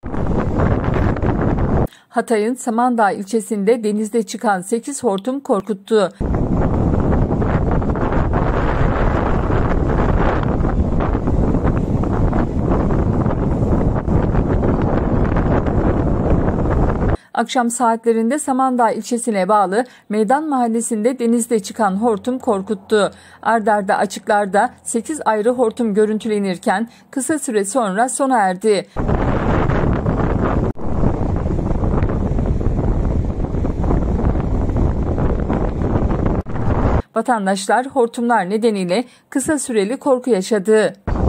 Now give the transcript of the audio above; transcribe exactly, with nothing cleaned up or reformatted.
Hatay'ın Samandağ ilçesinde denizde çıkan sekiz hortum korkuttu. Akşam saatlerinde Samandağ ilçesine bağlı Meydan Mahallesi'nde denizde çıkan hortum korkuttu. Ard arda açıklarda sekiz ayrı hortum görüntülenirken kısa süre sonra sona erdi. Vatandaşlar hortumlar nedeniyle kısa süreli korku yaşadı.